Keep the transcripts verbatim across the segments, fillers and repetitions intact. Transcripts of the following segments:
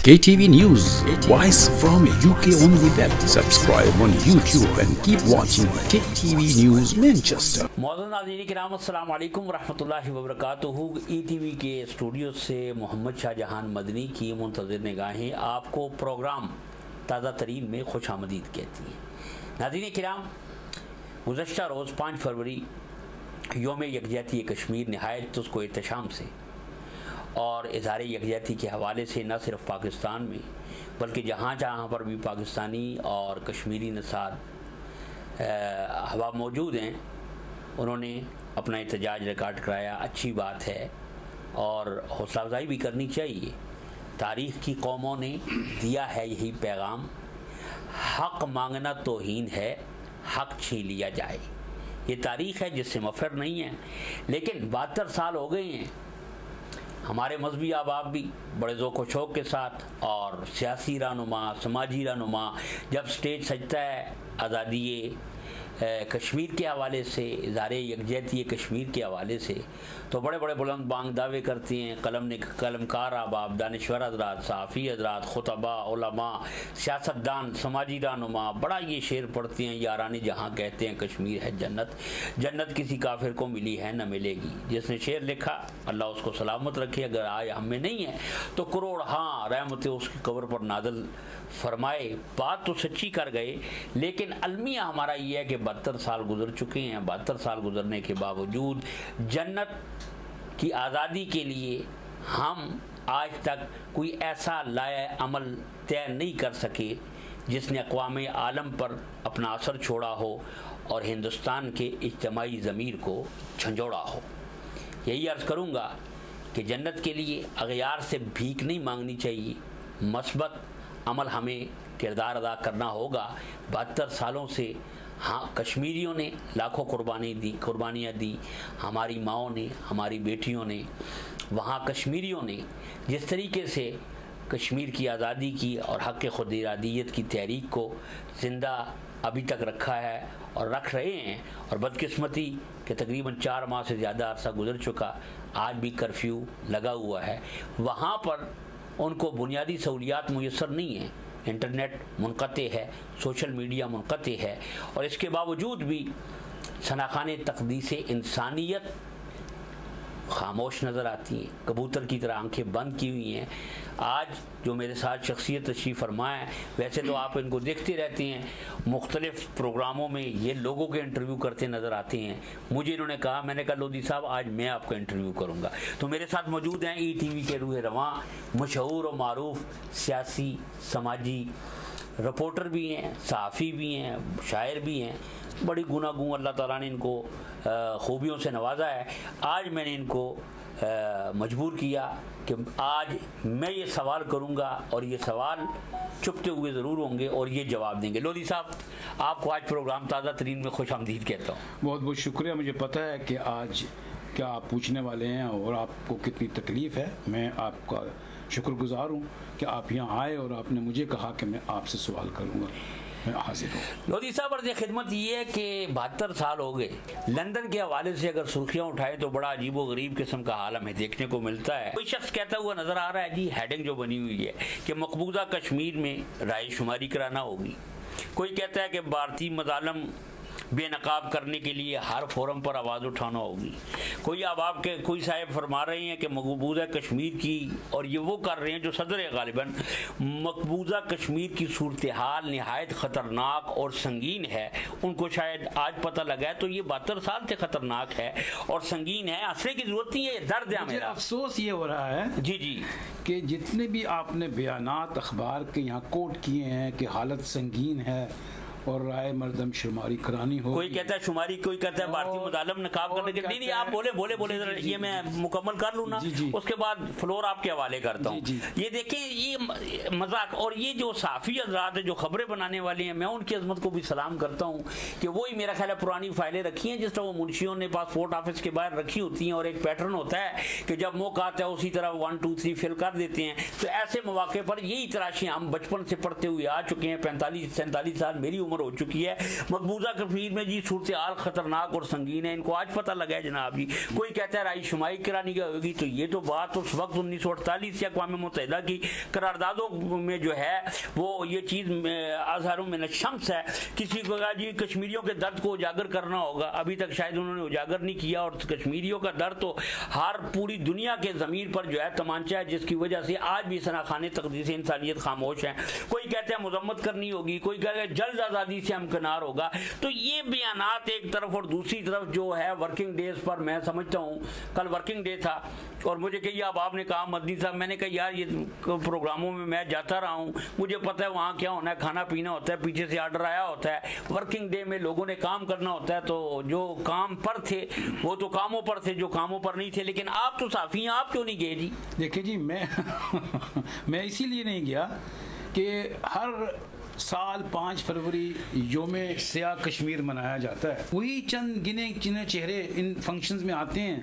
K T V News, voice from U K only web. Subscribe on YouTube and keep watching K T V News Manchester. मौजूद नाज़रीन किराम अस्सलाम वालेकुम रहमतुल्लाहि व बरकातुहू। ई टी वी के स्टूडियो से मोहम्मद शाहजहान मदनी की मुंतज़िर निगाहें आपको प्रोग्राम ताज़ा तरीन में खुश आमदीद कहती हैं। नाज़रीन किराम, गुज़श्ता रोज़ पाँच फरवरी योम यकजहती कश्मीर नहायत उसको एहतशाम से और इज़हार यकजहती के हवाले से न सिर्फ पाकिस्तान में बल्कि जहाँ जहाँ पर भी पाकिस्तानी और कश्मीरी नसार हवा मौजूद हैं, उन्होंने अपना एहतजाज रिकॉर्ड कराया। अच्छी बात है और हौसला अफजाई भी करनी चाहिए। तारीख़ की कौमों ने दिया है यही पैगाम, हक़ मांगना तौहीन है, हक़ छीन लिया जाए। ये तारीख़ है जिससे मफ़र नहीं है, लेकिन बहत्तर साल हो गए हैं। हमारे मजहबी अहबाब भी बड़े ज़ौक़ व शौक़ के साथ और सियासी रहनुमा, समाजी रहनुमा जब स्टेज सजता है आज़ादी कश्मीर के हवाले से, इज़हार यकजहती कश्मीर के हवाले से, तो बड़े बड़े बुलंद बांग दावे करते हैं। कलम ने कलमकार अहबाब, दानिश्वर हज़रात, सहाफ़ी हज़रात, खुतबा, उलमा, सियासतदान, समाजी रहनुमा बड़ा ये शेर पढ़ते हैं, यारानी जहाँ कहते हैं कश्मीर है जन्नत, जन्नत किसी काफिर को मिली है न मिलेगी। जिसने शेर लिखा अल्लाह उसको सलामत रखे, अगर आए हम में नहीं है तो करोड़ हाँ रहमतें उसकी कब्र पर नादल फरमाए। बात तो सच्ची कर गए, लेकिन अलमिया हमारा ये है कि बहत्तर साल गुजर चुके हैं। बहत्तर साल गुजरने के बावजूद जन्नत की आज़ादी के लिए हम आज तक कोई ऐसा लाया अमल तय नहीं कर सके जिसने अक़वाम आलम पर अपना असर छोड़ा हो और हिंदुस्तान के इज्तिमाई ज़मीर को झंझोड़ा हो। यही अर्ज़ करूँगा कि जन्नत के लिए अग़यार से भीख नहीं मांगनी चाहिए, मस्बत अमल हमें किरदार अदा करना होगा। बहत्तर सालों से हाँ कश्मीरियों ने लाखों कुर्बानी दी कुर्बानियाँ दी, हमारी माओं ने, हमारी बेटियों ने, वहाँ कश्मीरियों ने जिस तरीके से कश्मीर की आज़ादी की और हक़ खुद इरादियत की तहरीक को ज़िंदा अभी तक रखा है और रख रहे हैं। और बदकिस्मती कि तकरीबन चार माह से ज़्यादा अरसा गुजर चुका, आज भी कर्फ्यू लगा हुआ है। वहाँ पर उनको बुनियादी सहूलियात मुयस्सर नहीं है, इंटरनेट मुनक़ते है, सोशल मीडिया मुनक़ते है, और इसके बावजूद भी शनाख़ाने तक़दीस इंसानियत खामोश नज़र आती हैं, कबूतर की तरह आंखें बंद की हुई हैं। आज जो मेरे साथ शख्सियत तशरीफ़ फरमा है, वैसे तो आप इनको देखते रहते हैं मुख्तलिफ़ प्रोग्रामों में, ये लोगों के इंटरव्यू करते नज़र आते हैं। मुझे इन्होंने कहा, मैंने कहा लोधी साहब आज मैं आपका इंटरव्यू करूँगा। तो मेरे साथ मौजूद हैं ई टी वी के रूह रवां, मशहूर और मारूफ सियासी समाजी रिपोर्टर भी हैं, सहाफ़ी भी हैं, शायर भी हैं। बड़ी गुनागूं अल्लाह ताला ने इनको खूबियों से नवाजा है। आज मैंने इनको मजबूर किया कि आज मैं ये सवाल करूंगा और ये सवाल चुपते हुए ज़रूर होंगे और ये जवाब देंगे। लोधी साहब, आपको आज प्रोग्राम ताज़ा तरीन में खुश आमदीद कहता हूँ। बहुत बहुत शुक्रिया। मुझे पता है कि आज क्या आप पूछने वाले हैं और आपको कितनी तकलीफ़ है। मैं आपका शुक्रगुजार हूँ कि आप यहाँ आए और आपने मुझे कहा कि मैं आपसे सवाल करूँगा। मैं हाजिर हूँ। लोधी साहब, अर्ज़ खिदमत ये है कि बहत्तर साल हो गए। लंदन के हवाले से अगर सुर्खियाँ उठाएं तो बड़ा अजीब व गरीब किस्म का हाल हमें देखने को मिलता है। कोई शख्स कहता हुआ नज़र आ रहा है जी, हेडिंग जो बनी हुई है कि मकबूजा कश्मीर में राय शुमारी कराना होगी। कोई कहता है कि भारतीय मज़ालम बेनकाब करने के लिए हर फोरम पर आवाज़ उठाना होगी। कोई अब आपके कोई साहब फरमा रहे हैं कि मकबूजा कश्मीर की, और ये वो कर रहे हैं जो सदर है गालिबन, मकबूजा कश्मीर की सूरत हाल नहायत ख़तरनाक और संगीन है। उनको शायद आज पता लगा है, तो ये बहत्तर साल से ख़तरनाक है और संगीन है। हंसने की ज़रूरत नहीं है, दर्द है मेरा। अफसोस ये हो रहा है जी जी कि जितने भी आपने बयानात अखबार के यहाँ कोट किए हैं कि हालत संगीन है और राय मर्दम शुमारी करानी हो, कोई कहता है शुमारी, कोई कहता है भारतीय मुदालम नकाब करने के। नहीं नहीं आप बोले बोले बोले ये मैं मुकम्मल कर लूँ ना, उसके बाद फ्लोर आपके हवाले करता हूँ। ये देखें, ये मजाक और ये जो साफ़ी हज़रात जो खबरें बनाने वाले हैं, मैं उनकी अजमत को भी सलाम करता हूँ कि वही मेरा ख्याल है पुरानी फाइलें रखी हैं जिस तरह वो मुंशियों ने पासपोर्ट ऑफिस के बाहर रखी होती हैं, और एक पैटर्न होता है कि जब मौका आता है उसी तरह वन टू थ्री फिल कर देते हैं। तो ऐसे मौके पर यही तराशियाँ हम बचपन से पढ़ते हुए आ चुके हैं। पैंतालीस सैंतालीस साल मेरी उम्र عمر ہو چکی ہے. مقبوضہ کشمیر میں جی صورتحال خطرناک اور سنگین ہے. ان کو آج پتہ لگا ہے جناب جی. کوئی کہتا ہے رائے شمائی کرانی کا ہوگی, تو یہ تو بات اس وقت انیس سو اڑتالیس سے اقوام متحدہ کی قراردادوں میں جو ہے وہ یہ چیز اظہاروں میں شمس ہے. کسی کو کہا جی کشمیریوں کے درد کو اجاگر کرنا ہوگا, ابھی تک شاید انہوں نے اجاگر نہیں کیا. اور کشمیریوں کا درد تو ہر پوری دنیا کے زمین پر جو ہے تمانچہ ہے, جس کی وجہ سے آج بھی شناخانِ تقدیس انسانیت خاموش ہیں. کوئی کہتے ہیں مذمت کرنی ہوگی, کوئی کہتے ہیں جلد آزادی سے ہمکنار ہوگا. تو یہ بیانات ایک طرف, اور دوسری طرف جو ہے ورکنگ ڈیز پر میں سمجھتا ہوں کل ورکنگ ڈے تھا اور مجھے کہ اب آپ نے کہا مدنی صاحب, میں نے کہا یار یہ پروگراموں میں میں جاتا رہا ہوں, مجھے پتہ ہے وہاں کیا ہونا ہے, کھانا پینا ہوتا ہے, پیچھے سے آرڈر آیا ہوتا ہے. ورکنگ ڈے میں لوگوں نے کام کرنا ہوتا ہے, تو جو کام پر تھے وہ تو کاموں پر تھے, جو کاموں پر نہیں تھے. لیکن آپ تو صافی ہیں, آپ کیوں نہیں گئے جی؟ دیکھیں جی, میں میں اسی لیے نہیں گیا کہ ہر سال پانچ فروری یوم سیاہ کشمیر منایا جاتا ہے. وہی چند گنے چنے چہرے ان فنکشنز میں آتے ہیں,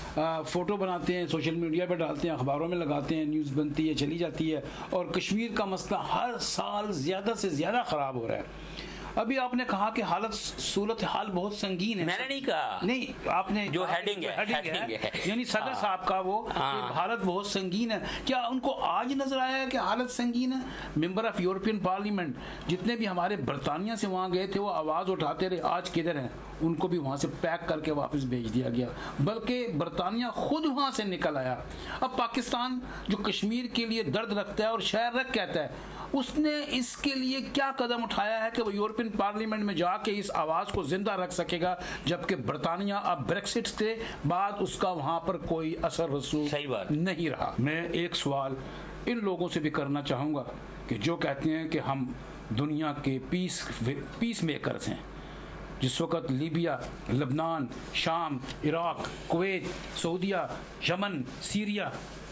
فوٹو بناتے ہیں, سوشل میڈیا پہ ڈالتے ہیں, اخباروں میں لگاتے ہیں, نیوز بنتی ہے, چلی جاتی ہے, اور کشمیر کا مسئلہ ہر سال زیادہ سے زیادہ خراب ہو رہا ہے. ابھی آپ نے کہا کہ حالت صورت حال بہت سنگین ہے. میں نے نہیں کہا, نہیں آپ نے جو ہیڈنگ ہے, ہیڈنگ ہے یعنی صدر صاحب کا وہ حالت بہت سنگین ہے. کیا ان کو آج نظر آیا ہے کہ حالت سنگین ہے؟ ممبر آف یورپین پارلیمنٹ جتنے بھی ہمارے برطانیہ سے وہاں گئے تھے وہ آواز اٹھاتے رہے, آج کدھر ہیں؟ ان کو بھی وہاں سے پیک کر کے واپس بھیج دیا گیا, بلکہ برطانیہ خود وہاں سے نکل آیا. اب پاکستان جو کشمیر کے لیے درد رکھتا ہے اور شہر رکھ کہتا ہے, اس نے اس کے لیے کیا قدم اٹھایا ہے کہ وہ یورپین پارلیمنٹ میں جا کے اس آواز کو زندہ رکھ سکے گا, جبکہ برطانیہ اب بریکسٹ سے بعد اس کا وہاں پر کوئی اثر رسوخ نہیں رہا. میں ایک سوال ان لوگوں سے بھی کرنا چاہوں گا کہ جو کہتے ہیں کہ ہم دنیا کے پیس پیس میکرز ہیں. جس وقت لیبیا, لبنان, شام, عراق, کویت, سعودیہ, یمن, سیریا,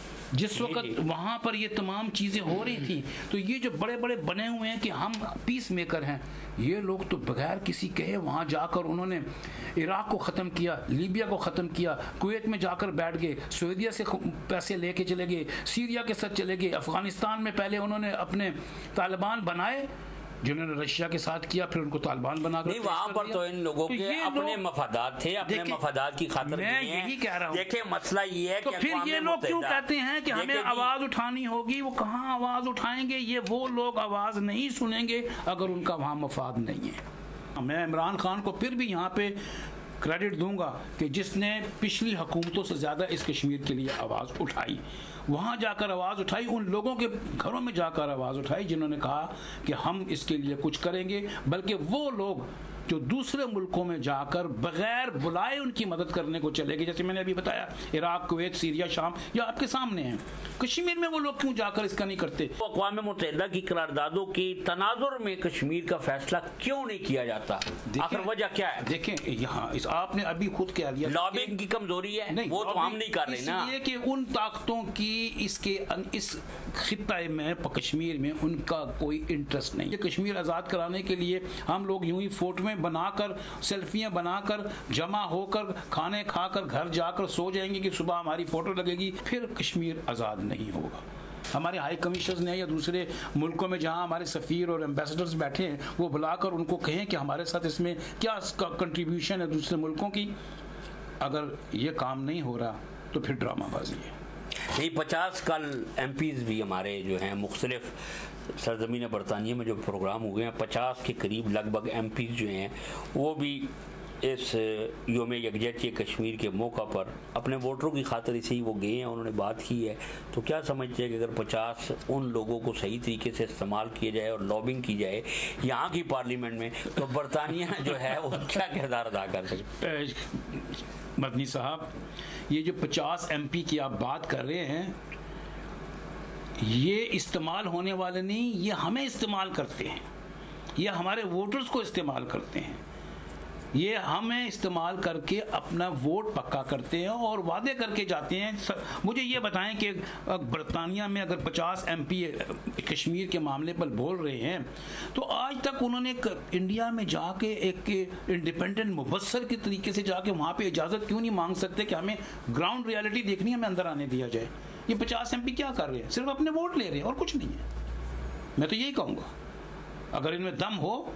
جس وقت وہاں پر یہ تمام چیزیں ہو رہی تھیں, تو یہ جو بڑے بڑے بنے ہوئے ہیں کہ ہم پیس میکر ہیں, یہ لوگ تو بغیر کسی کہے وہاں جا کر انہوں نے عراق کو ختم کیا, لیبیا کو ختم کیا, کویت میں جا کر بیٹھ گئے, سعودیہ سے پیسے لے کے چلے گئے, سیریا کے ساتھ چلے گئے, افغانستان میں پہلے انہوں نے اپنے طالبان بنائے جنہوں نے رشیا کے ساتھ کیا, پھر ان کو طالبان بنا کر. نہیں, وہاں پر تو ان لوگوں کے اپنے مفادات تھے, اپنے مفادات کی خاطر. میں یہی کہہ رہا ہوں, دیکھیں مسئلہ یہ ہے کہ پھر یہ لوگ کیوں کہتے ہیں کہ ہمیں آواز اٹھانی ہوگی, وہ کہاں آواز اٹھائیں گے؟ یہ وہ لوگ آواز نہیں سنیں گے اگر ان کا وہاں مفاد نہیں ہے. میں عمران خان کو پھر بھی یہاں پہ کریڈٹ دوں گا کہ جس نے پچھلی حکومتوں سے زیادہ اس کشمیر کے لیے آواز اٹھائی, وہاں جا کر آواز اٹھائی, ان لوگوں کے گھروں میں جا کر آواز اٹھائی جنہوں نے کہا کہ ہم اس کے لیے کچھ کریں گے. بلکہ وہ لوگ جو دوسرے ملکوں میں جا کر بغیر بلائے ان کی مدد کرنے کو چلے گئے, جیسے میں نے ابھی بتایا عراق, کویت, سیریا, شام, یا آپ کے سامنے ہیں. کشمیر میں وہ لوگ کیوں جا کر اس کا نہیں کرتے؟ اقوام متحدہ کی قراردادوں کی تناظر میں کشمیر کا فیصلہ کیوں نہیں کیا جاتا؟ آخر وجہ کیا ہے؟ دیکھیں یہاں آپ نے ابھی خود کہہ لیا لابنگ کی کمزوری ہے, وہ تو ہم نہیں کر رہے نا. اس لیے کہ ان طاقتوں کی اس کے اس خطے میں کشمیر میں ان کا کوئی انٹرسٹ نہیں. کشمیر آزاد کرانے کے لیے ہم لوگ یوں ہی فوٹو میں بنا کر, سیلفیاں بنا کر, جمع ہو کر, کھانے کھا کر گھر جا کر سو جائیں گے کہ صبح ہماری فوٹو لگے گی, پھر کشمیر آزاد نہیں ہوگا. ہمارے ہائی کمیشنرز نے یا دوسرے ملکوں میں جہاں ہمارے سفیر اور ایمبیسڈرز بیٹھے ہیں وہ بلا کر ان کو کہیں کہ ہمارے ساتھ اس میں کیا کنٹریبیوشن ہے دوسرے ملکوں کی. اگر یہ کام نہیں ہو رہا تو پھر ڈرامہ بازی ہے. یہ پچاس کل ایم پیز بھی ہمارے جو ہیں مختلف سرزمین برطانیہ میں جو پروگرام ہوئے ہیں, پچاس کے قریب لگ بھگ ایم پیز جو ہیں وہ بھی اس یوم یکجہتی کشمیر کے موقع پر اپنے ووٹروں کی خاطر اسے ہی وہ گئے ہیں, انہوں نے بات کی ہے. تو کیا سمجھتے ہیں کہ اگر پچاس ان لوگوں کو صحیح طریقے سے استعمال کیا جائے اور لابنگ کی جائے یہاں کی پارلیمنٹ میں, تو برطانیہ جو ہے وہ کیا کردار ادا کر سکتے؟ مدنی صاحب, یہ جو پچاس ایم پی کی آپ بات کر رہے ہیں یہ استعمال ہونے والے نہیں, یہ ہمیں استعمال کرتے ہیں, یہ ہمارے ووٹرز کو استعمال کرتے ہیں, یہ ہمیں استعمال کر کے اپنا ووٹ پکا کرتے ہیں اور وعدے کر کے جاتے ہیں. مجھے یہ بتائیں کہ برطانیہ میں اگر پچاس ایم پی کشمیر کے معاملے پر بول رہے ہیں تو آج تک انہوں نے انڈیا میں جا کے ایک انڈیپینڈنٹ مبصر کے طریقے سے جا کے وہاں پہ اجازت کیوں نہیں مانگ سکتے کہ ہمیں گراؤنڈ ریالٹی دیکھنی ہے, ہمیں اندر آنے دیا جائے؟ یہ پچاس ایم پی کیا کر رہے ہیں؟ صرف اپنے ووٹ لے رہے ہیں اور کچھ نہیں ہے. میں تو یہی کہوں گا اگر ان میں دم ہو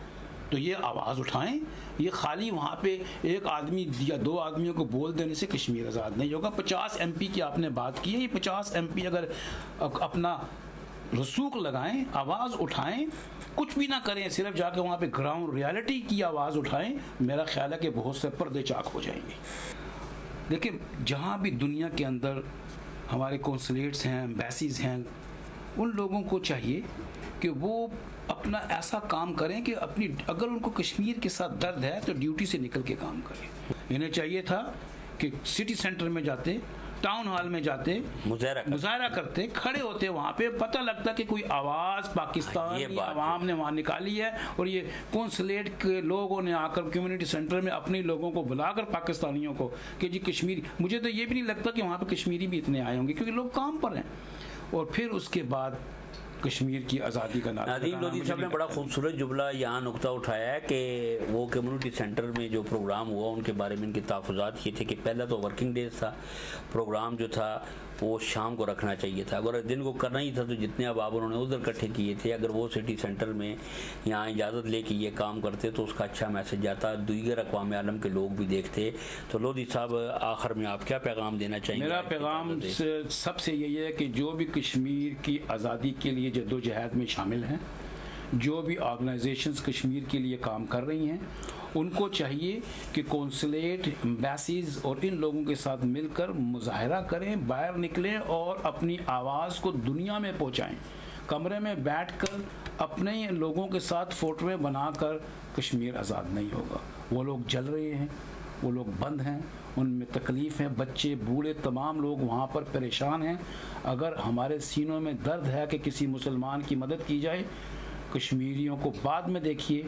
تو یہ آواز اٹھائیں. یہ خالی وہاں پہ ایک آدمی یا دو آدمیوں کو بول دینے سے کشمیر آزاد نہیں ہوگا. پچاس ایم پی کی آپ نے بات کی ہے, یہ پچاس ایم پی اگر اپنا رسوخ لگائیں, آواز اٹھائیں, کچھ بھی نہ کریں, صرف جا کے وہاں پہ گراؤنڈ ریالٹی کی آواز اٹھائیں, میرا خیال ہے کہ بہت سے پردے چاک ہو جائیں گے. دیکھیں جہاں بھی دنیا کے اندر ہمارے کونسلیٹس ہیں, ایمبیسیز ہیں, ان لوگوں کو چاہیے کہ وہ اپنا ایسا کام کریں کہ اپنی اگر ان کو کشمیر کے ساتھ درد ہے تو ڈیوٹی سے نکل کے کام کریں. انہیں چاہیے تھا کہ سٹی سینٹر میں جاتے, ٹاؤن ہال میں جاتے, مظاہرہ کرتے, کھڑے ہوتے, وہاں پہ پتہ لگتا کہ کوئی آواز پاکستان کی عوام نے وہاں نکالی ہے, اور یہ کونسلیٹ کے لوگوں نے آ کر کمیونٹی سینٹر میں اپنے لوگوں کو بلا کر پاکستانیوں کو کہ جی کشمیری. مجھے تو یہ بھی نہیں لگتا کہ وہاں پہ کشمیری بھی اتنے آئے ہوں گے کیونکہ لوگ کام پر ہیں. اور پھر اس کے بعد کشمیر کی آزادی کا نعرہ. نادیم لودھی صاحب نے بڑا خوبصورت جملہ یہاں نقطہ اٹھایا ہے کہ وہ کمیونٹی سینٹر میں جو پروگرام ہوا ان کے بارے میں ان کے تحفظات یہ تھے کہ پہلا تو ورکنگ ڈیز تھا, پروگرام جو تھا وہ شام کو رکھنا چاہیے تھا, اگر دن کو کرنا ہی تھا تو جتنے اب انہوں نے ادھر اکٹھے کیے تھے اگر وہ سٹی سینٹر میں یہاں اجازت لے کے یہ کام کرتے تو اس کا اچھا میسج جاتا, دیگر اقوام عالم کے لوگ بھی دیکھتے. تو لودھی صاحب آخر میں آپ کیا پیغام دینا چاہیں گے؟ میرا پیغام سب سے یہی ہے کہ جو بھی کشمیر کی آزادی کے لیے جدوجہد میں شامل ہیں, جو بھی آرگنائزیشنز کشمیر کے لیے کام کر رہی ہیں, ان کو چاہیے کہ کونسلیٹ, ایمبیسیز اور ان لوگوں کے ساتھ مل کر مظاہرہ کریں, باہر نکلیں اور اپنی آواز کو دنیا میں پہنچائیں. کمرے میں بیٹھ کر اپنے لوگوں کے ساتھ فوٹویں بنا کر کشمیر آزاد نہیں ہوگا. وہ لوگ جل رہے ہیں, وہ لوگ بند ہیں, ان میں تکلیف ہے, بچے بوڑھے تمام لوگ وہاں پر پریشان ہیں. اگر ہمارے سینوں میں درد ہے کہ کسی مسلمان کی مدد کی جائے, کشمیریوں کو بعد میں دیکھیے,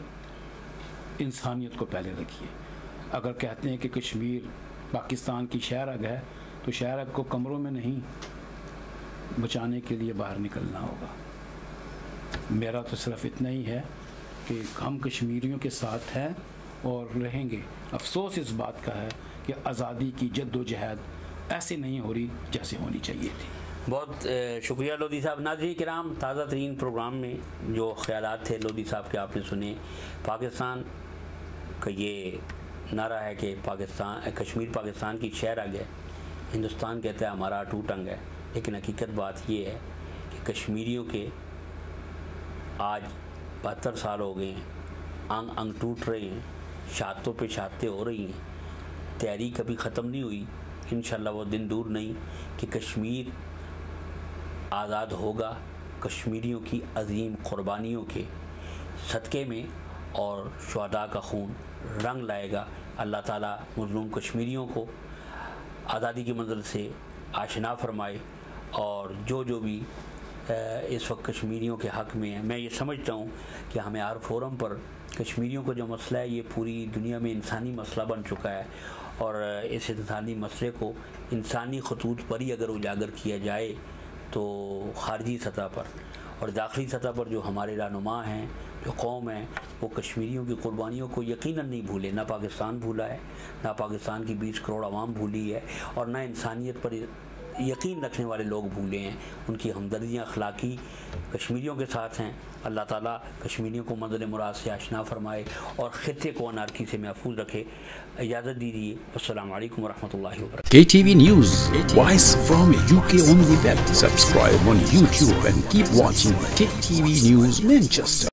انسانیت کو پہلے رکھیے. اگر کہتے ہیں کہ کشمیر پاکستان کی شہرگ ہے تو شہرگ کو کمروں میں نہیں بچانے کے لیے باہر نکلنا ہوگا. میرا تو صرف اتنا ہی ہے کہ ہم کشمیریوں کے ساتھ ہیں اور رہیں گے. افسوس اس بات کا ہے کہ آزادی کی جد و جہد ایسے نہیں ہو رہی جیسے ہونی چاہیے تھی. بہت شکریہ لودھی صاحب. ناظرین کرام, تازہ ترین پروگرام میں جو خیالات تھے لودھی صاحب کے آپ نے سنے. پاکستان کا یہ نعرہ ہے کہ پاکستان کشمیر پاکستان کی شہرگ ہے, ہندوستان کہتا ہے ہمارا اٹوٹ انگ ہے, لیکن حقیقت بات یہ ہے کہ کشمیریوں کے آج بہتر سال ہو گئے ہیں, انگ انگ ٹوٹ رہے ہیں, شہادتوں پہ شہادتیں ہو رہی ہیں, تحریک کبھی ختم نہیں ہوئی. انشاءاللہ وہ دن دور نہیں کہ کشمیر آزاد ہوگا کشمیریوں کی عظیم قربانیوں کے صدقے میں, اور شہداء کا خون رنگ لائے گا. اللہ تعالیٰ مظلوم کشمیریوں کو آزادی کی منزل سے آشنا فرمائے, اور جو جو بھی اس وقت کشمیریوں کے حق میں ہے, میں یہ سمجھتا ہوں کہ ہمیں ہر فورم پر کشمیریوں کا جو مسئلہ ہے یہ پوری دنیا میں انسانی مسئلہ بن چکا ہے, اور اس انسانی مسئلے کو انسانی خطوط پر ہی اگر اجاگر کیا جائے تو خارجی سطح پر اور داخلی سطح پر جو ہمارے رہنما ہیں, جو قوم ہیں, وہ کشمیریوں کی قربانیوں کو یقیناً نہیں بھولے. نہ پاکستان بھولا ہے, نہ پاکستان کی بیس کروڑ عوام بھولی ہے, اور نہ انسانیت پر یقین رکھنے والے لوگ بھولے ہیں. ان کی ہمدردیاں اخلاقی کشمیریوں کے ساتھ ہیں. اللہ تعالیٰ کشمیریوں کو منزل مراد سے آشنا فرمائے اور خطے کو انارکی سے محفوظ رکھے. اجازت دیجیے. السلام علیکم ورحمۃ اللہ وبرکاتہ. K T V News, voice from U K only web. Subscribe on YouTube and keep watching K T V News Manchester.